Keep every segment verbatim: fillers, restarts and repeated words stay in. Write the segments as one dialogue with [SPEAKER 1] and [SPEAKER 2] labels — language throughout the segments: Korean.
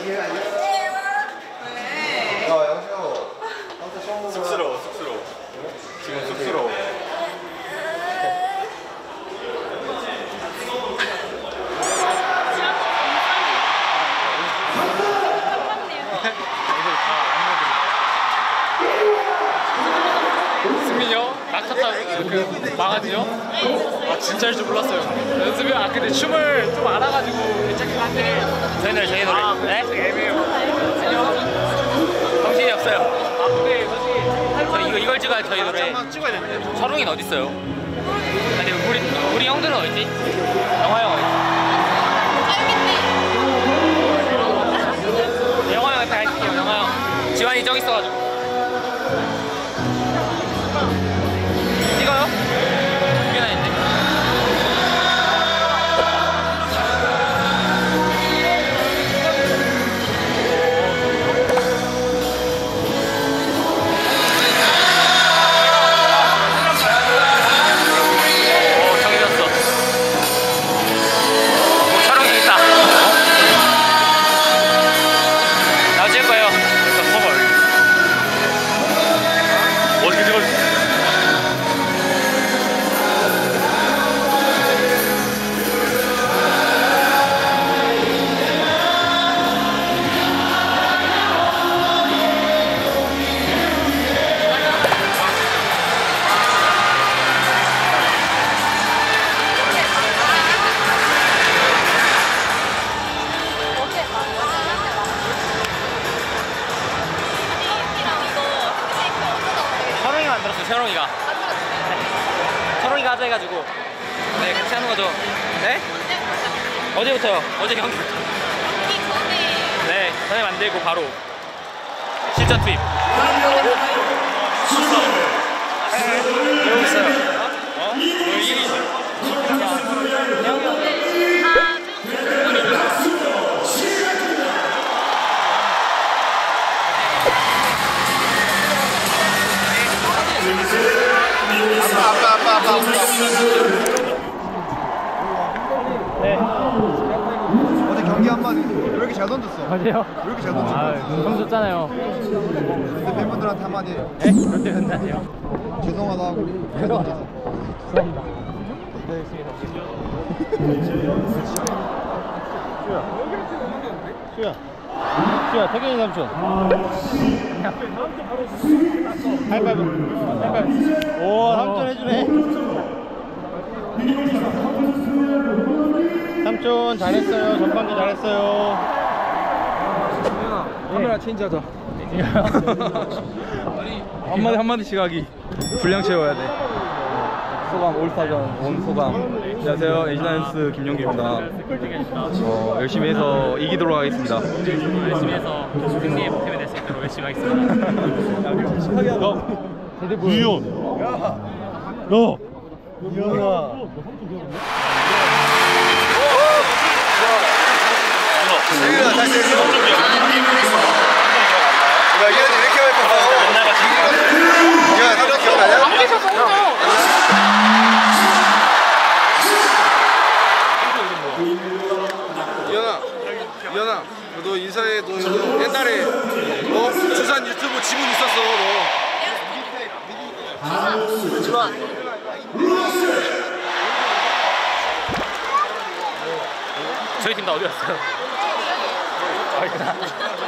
[SPEAKER 1] 쑥스러워, 쑥스러워. 지금 쑥스러워.
[SPEAKER 2] 승민이 형? 낙타타 그 망하지요? 아 진짜 할 줄 몰랐어요. 연습이 아 근데 춤을 좀 알아가지고 괜찮긴 한데
[SPEAKER 3] 저희 노래 저희 노래.
[SPEAKER 2] 아,
[SPEAKER 3] 네?
[SPEAKER 2] 애매해요. 안녕.
[SPEAKER 3] 정신이 없어요.
[SPEAKER 2] 아 근데 솔직히
[SPEAKER 3] 저 이거 이걸 찍어야 저희 노래.
[SPEAKER 2] 한번 찍어야 되는데.
[SPEAKER 3] 철웅이는 어디 있어요? 아니 우리 우리 형들은 어디 있지? 영화 형 어디 있지? 영화 형한테 갈게요. 영화 형. 지환이 저기 있어가지고. 찍어요? 두 개나 있네. 오, 정해졌어. 오, 촬영이 있다. 나도 찍을 거예요.
[SPEAKER 2] 커버. 어떻게 찍어?
[SPEAKER 3] 철웅이 만들었어요. 철웅이가. 철웅이가 하자 해가지고. 네, 같이 하는 거죠. 네? 어제부터요. 어제 경기부터. 네, 전에 만들고 바로 실전 투입.
[SPEAKER 2] 이러고 있어요. 어? 너 이기지?
[SPEAKER 1] 아빠 아빠 아빠 아빠.
[SPEAKER 3] 네.
[SPEAKER 1] 어제 경기 한마디 왜 이렇게 잘 던졌어?
[SPEAKER 3] 어제요?
[SPEAKER 1] 왜 이렇게 잘 던졌어?
[SPEAKER 3] 아, 형 줬잖아요.
[SPEAKER 1] 근데 팬분들한테 한마디 해.
[SPEAKER 3] 네? 그런데 된다니요.
[SPEAKER 1] 죄송하다 하고 잘 던졌어.
[SPEAKER 3] 죄송합니다. 네,
[SPEAKER 4] 수야 수야 태균이 삼촌 하이파이브 하이파이브 오 삼촌 해주네 삼촌 잘했어요 전반도 잘했어요
[SPEAKER 2] 카메라 체인지하자. 한마디 한마디씩 하기. 분량 채워야 돼. 소감 올스타전 온 소감. 안녕하세요. 에이지나이언스 김용기입니다. 어, 열심히 해서 이기도록 하겠습니다.
[SPEAKER 3] 열심히 해서 승리의 목표가 될 수 있도록 열심히 하겠습니다.
[SPEAKER 4] 유연 야 이현아
[SPEAKER 1] 세균아 다시 해서. 야 얘는 왜 이렇게 많이 컸어? 야 사람 기억나냐? 안 계셨어. 이현아, 이현아, 너 인사해. 너 옛날에 너 주산 유튜브 지분 있었어. 너. 지만.
[SPEAKER 3] 저희 팀 다 어디 갔어요? 아, 있구나.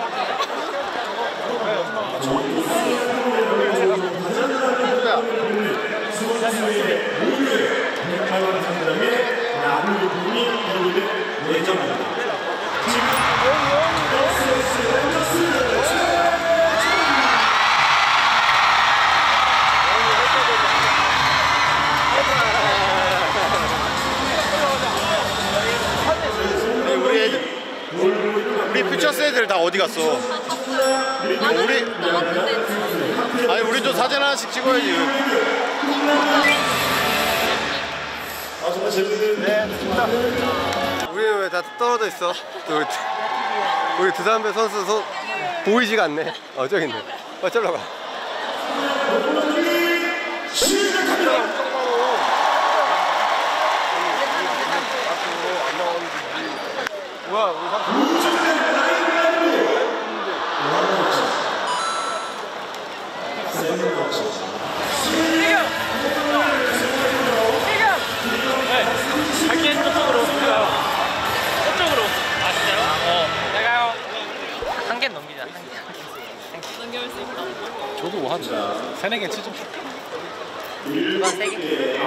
[SPEAKER 1] 우리 애들, 우리 퓨처스 애들 다 어디 갔어? 우리 아니 우리도 사진 하나씩 찍어야지. 아 정말 재밌는. 네, 좋습니다. 우리 왜 다 떨어져 있어? 우리, 우리 두산배 선수 손 보이지가 않네. 어 저기 있네. 어 저리로 가. 뭐야 우리 삼촌.
[SPEAKER 2] 세네 개 치죠.
[SPEAKER 3] 두번 세 개.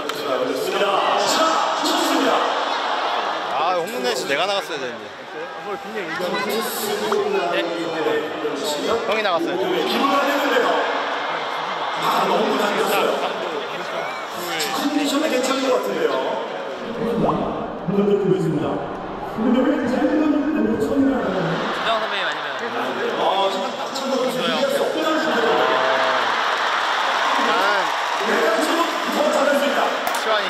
[SPEAKER 4] 아 홈런 내시 내가 나갔어야 되는데.
[SPEAKER 3] 네?
[SPEAKER 4] 형이 나갔어요.
[SPEAKER 5] 컨디션이 괜찮은 것 같은데요.
[SPEAKER 3] 주정 선배님 아니면 조영.
[SPEAKER 4] 시환이.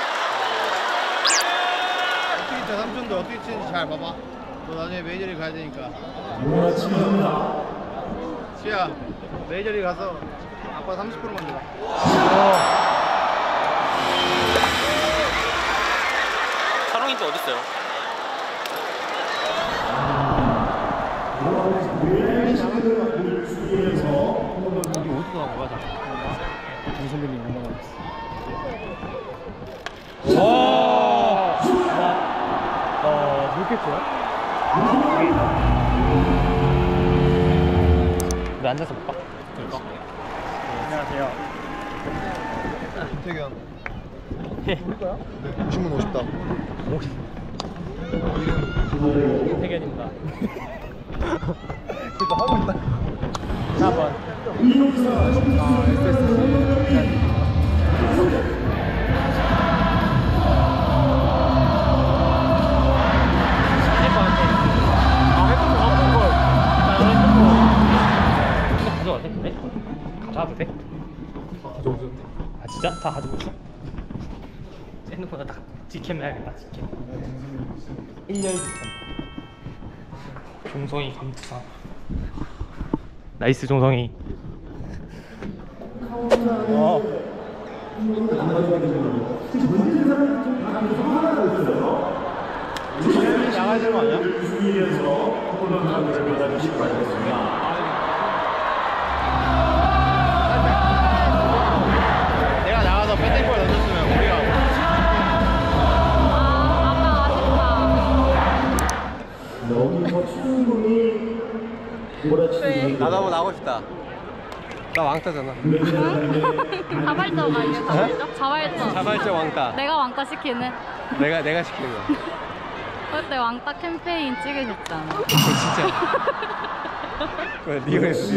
[SPEAKER 4] 어떻게 쳐 삼촌도 어떻게 치는지 잘 봐봐. 너 나중에 메이저리그 가야 되니까. 시야 메이저리그 가서 아빠 삼십 프로만 줘.
[SPEAKER 3] 사롱이 또 어딨어요?
[SPEAKER 2] 와. 아, 몇 개째야? 너 앉아서 볼까? 볼까? 안녕하세요.
[SPEAKER 4] 태경.
[SPEAKER 2] 우리 거야?
[SPEAKER 4] 네. 오십 분 오십다.
[SPEAKER 2] 태견입니다. 그거 하고 있다. 사 번. 아, 에스에스. 가져와도 돼? 네? 가져와도 돼? 아 진짜? 다 가지고 있어? 핸드폰에 딱 직캠 해야겠다. 직캠 일렬 직캠. 종성이 감투상. 나이스 종성이. 와.
[SPEAKER 4] 나가야 되는 거 아니야? 내가 나가서 배팅볼 던졌으면 우리가
[SPEAKER 1] 나도 나가고 싶다. 나 왕따잖아.
[SPEAKER 6] 자발적 아니에요? 자발적? 자발적.
[SPEAKER 1] 자발적 왕따.
[SPEAKER 6] 내가 왕따 시키는.
[SPEAKER 1] 내가 내가 시키는 거야.
[SPEAKER 6] 그때 왕따 캠페인 찍으셨잖아.
[SPEAKER 1] 진짜. 왜 니가 했지?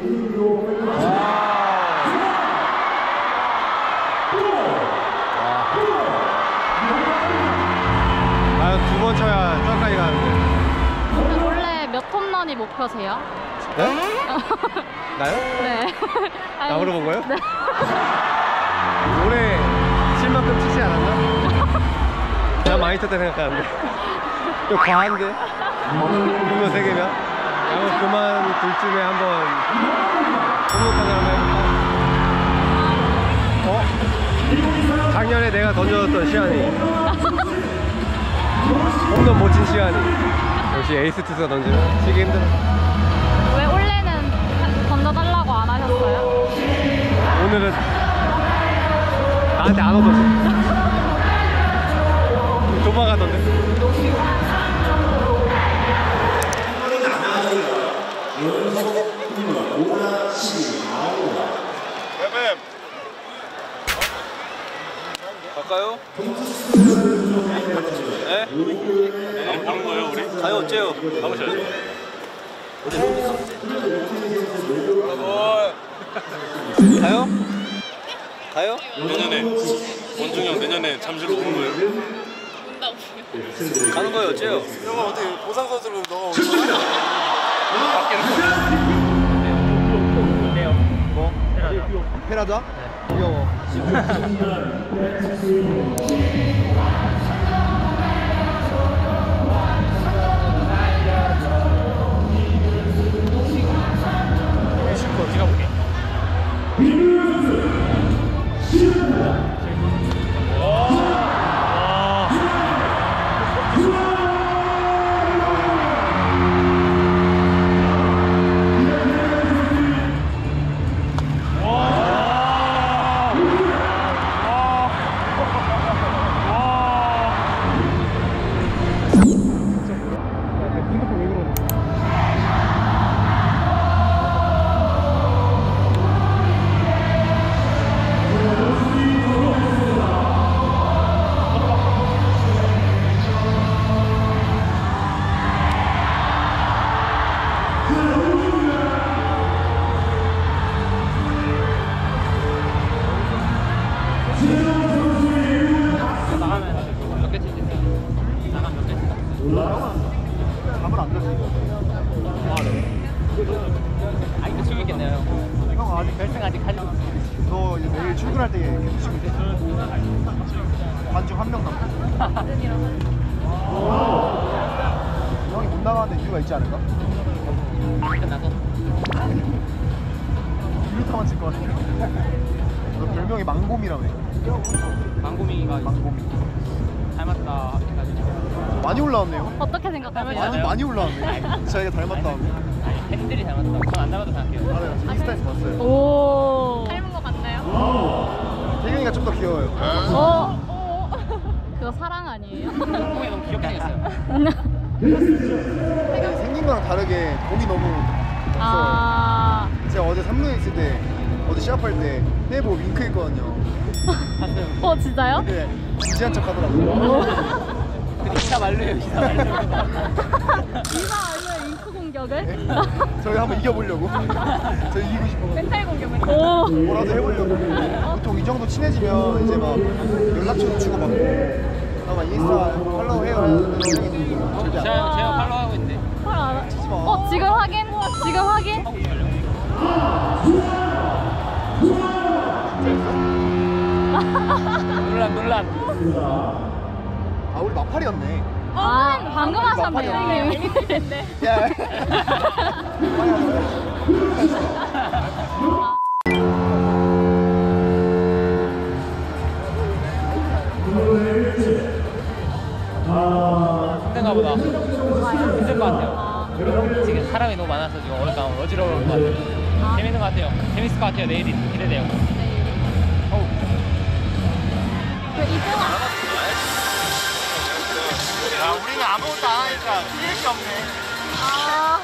[SPEAKER 1] 아, 두 번 쳐야 저까지 가는데.
[SPEAKER 6] 원래 몇 홈런이 목표세요?
[SPEAKER 1] 네? 나요?
[SPEAKER 6] 네.
[SPEAKER 1] 나 물어본 거예요?
[SPEAKER 6] 네.
[SPEAKER 1] 올해 칠 만큼 치지 않았나? 나 많이 쳤다 생각하는데. 좀 과한데? 홈런 세 개면? 아마 그만 둘 쯤에 한번 홈런까지 한번 해볼까? 어? 작년에 내가 던져줬던 시안이 홈런 못 친 시안이 역시 에이스 투수가 던지면 치기 힘들어.
[SPEAKER 6] 왜 원래는 던져달라고 안 하셨어요?
[SPEAKER 1] 오늘은 나한테 안 오던데. 도망가던데.
[SPEAKER 2] 갈까요? 네? 안 가는 거예요 우리? 가요 어째요? 가보셔야죠. 어디 가요? 가요?
[SPEAKER 7] 내년에 원중이 형 내년에 잠실로 오는 거예요?
[SPEAKER 2] 가는 거예요 어째요?
[SPEAKER 4] 형은 어떻게 보상 선수로 너가
[SPEAKER 2] 네요. 뭐?
[SPEAKER 4] 페라자? 귀여워.
[SPEAKER 2] 슈퍼 찍어볼게. 와.
[SPEAKER 4] 답을 안 들었어.
[SPEAKER 3] 아, 네. 아직도 치고 있겠네요, 형.
[SPEAKER 4] 형 아직
[SPEAKER 3] 결승 아직 가지고 있어요.
[SPEAKER 4] 너 이제 내일 출근할 때 계속 치고 있어. 반중 한 명 남고. 형이 못 나가는데 이유가 있지 않을까?
[SPEAKER 3] 끝나서.
[SPEAKER 4] 일 미터만 칠 것 같아. 너 별명이 망곰이라며.
[SPEAKER 3] 망고밍이가
[SPEAKER 4] 망곰이.
[SPEAKER 3] 닮았다 해가지고.
[SPEAKER 4] 많이 올라왔네요.
[SPEAKER 6] 어떻게 생각하세요?
[SPEAKER 4] 많이 많이 올라왔네. 자기가 닮았다고.
[SPEAKER 3] 아니, 팬들이 닮았다고. 전 안 닮았다고 생각해요.
[SPEAKER 4] 아, 네, 인스타에서 봤어요.
[SPEAKER 6] 오. 닮은 거 같나요?
[SPEAKER 4] 태경이가 좀 더 귀여워요.
[SPEAKER 6] 어. 그거 사랑 아니에요?
[SPEAKER 3] 형이 너무 귀엽게 생겼어요.
[SPEAKER 4] 생긴 거랑 다르게 몸이 너무 없어.
[SPEAKER 6] 아.
[SPEAKER 4] 제가 어제 삼루에 있을 때 어제 시합할 때 해보 윙크 했거든요.
[SPEAKER 3] 봤어요.
[SPEAKER 6] 어 진짜요?
[SPEAKER 4] 근데 진지한 척 하더라고요.
[SPEAKER 3] 근데 이사 말려요, 이사 말려.
[SPEAKER 6] 이사 아니면 잉크 공격을?
[SPEAKER 4] 저희 한번 이겨보려고. 저 이기고 싶어가지고
[SPEAKER 6] 멘탈 공격. 오.
[SPEAKER 4] 뭐라도 해보려고. 보통 이 정도 친해지면 이제 막 연락처도 주고받고 아마 인스타 팔로우 해요 하는 생각이 들고 절대 안 해.
[SPEAKER 3] 제가, 제가 팔로우 하고 있는데.
[SPEAKER 6] 헐 알아.
[SPEAKER 4] 치지 마.
[SPEAKER 6] 어 지금 확인? 지금 확인?
[SPEAKER 3] 논란, 논란.
[SPEAKER 4] 아 우리 마팔이었네.
[SPEAKER 6] 아 방금 하셨네요.
[SPEAKER 4] 마팔이었네.
[SPEAKER 6] 형님.
[SPEAKER 4] 야.
[SPEAKER 3] 힘든가 보다. 힘들 것 같아요. 지금 사람이 너무 많아서 지금 어렵다, 어지러울 것 같아요. 재밌는 것 같아요. 재밌을 것 같아요. 내일이 기대돼요. 어우.
[SPEAKER 6] 그 이승환.
[SPEAKER 4] 야 우리는 아무것도 안 하니까 틀릴 게 없네.
[SPEAKER 6] 아.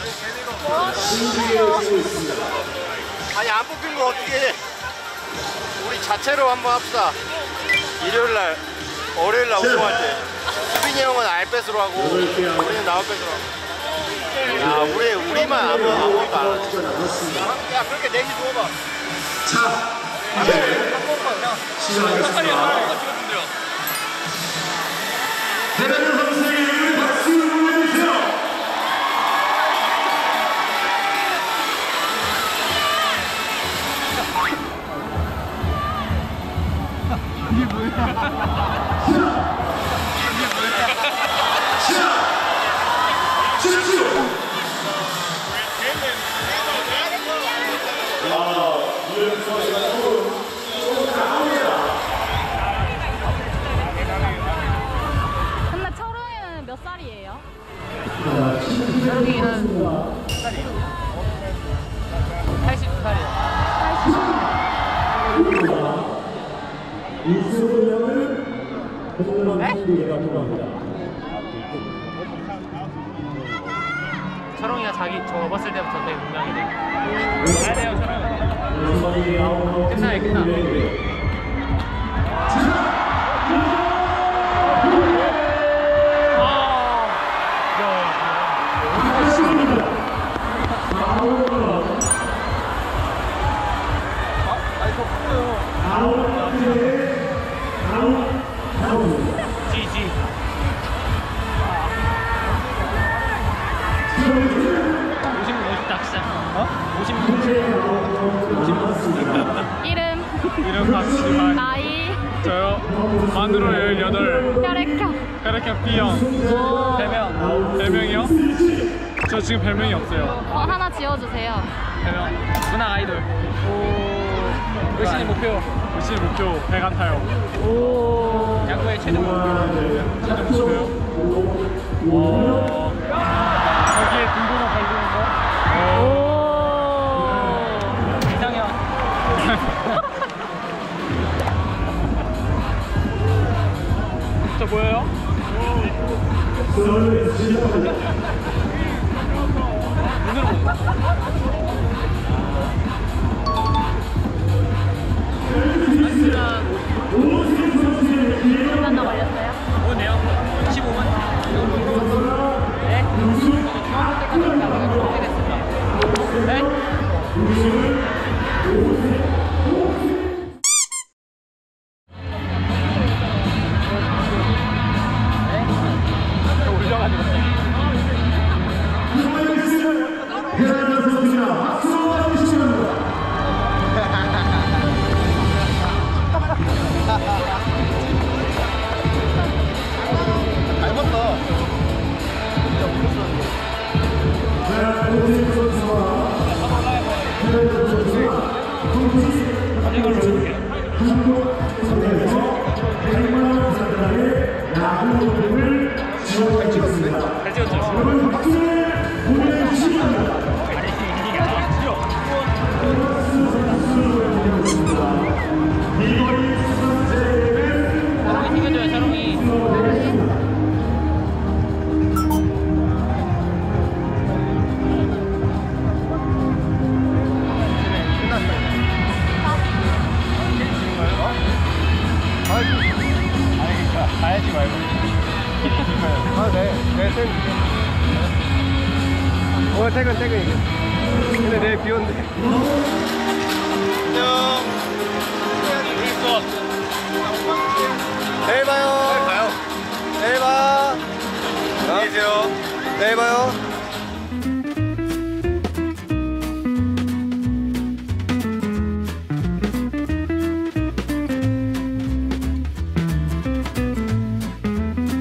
[SPEAKER 4] 아니 안 뽑힌 거 어떻게 해? 우리 자체로 한번 합시다. 일요일 날, 월요일 날 오픈할 때 수빈이 형은 알뱃으로 하고 우리는 나올뱃으로 하고. 야 우리 우리만 아무 아무것도 안 하지. 야 그렇게 넷이 누워봐. 자 이제 한 번만 그냥 시작하겠습니다. 대단한 선수에게 박수 보내주세요. 이게 뭐야? 이게 뭐야? 집중!
[SPEAKER 6] 근데 철웅이는 몇 살이에요?
[SPEAKER 3] 철웅이는 팔십두 살이에요. 철웅이가 자기 저 봤을 때부터 되게 분명히 가야 돼요, 철웅이. 끝나요, 끝나. 지지. 오십 분 오십다 시작. 어? 오십 분 오십 분.
[SPEAKER 6] 이름,
[SPEAKER 7] 이름 박지만.
[SPEAKER 6] 나이,
[SPEAKER 7] 저요. 만으로 열여덟.
[SPEAKER 6] 혈액형.
[SPEAKER 7] 혈액형 B형.
[SPEAKER 3] 별명.
[SPEAKER 7] 별명이요? 저 지금 별명이 없어요.
[SPEAKER 6] 어, 하나 지어주세요.
[SPEAKER 3] 별명. 문학 아이돌. 오. 열심히 목표.
[SPEAKER 7] 열심히 목표 배 같아요.
[SPEAKER 3] 오. 야구의 최종 목표.
[SPEAKER 7] 최종 목표요? 어. 거기에 등번호 걸리는 거?
[SPEAKER 3] 오. 이상형.
[SPEAKER 7] 저 뭐예요?
[SPEAKER 6] 얼마나 걸렸어요?
[SPEAKER 3] 오네요. 십오 분. 네. 중앙 때까지 나가서 준비됐습니다. 네.
[SPEAKER 1] 잘 찍었어.
[SPEAKER 3] 잘 찍었죠? 샤롱이 챙겨줘요, 샤롱이. 가야지 말고.
[SPEAKER 1] 아, 네. 네, 퇴근. 오늘 퇴근, 퇴근 이제. 근데 내일 비 온대.
[SPEAKER 4] 안녕.
[SPEAKER 1] 내일 봐요.
[SPEAKER 4] 가요.
[SPEAKER 1] 내일 봐.
[SPEAKER 4] 안녕히 계세요.
[SPEAKER 1] 내일 봐요.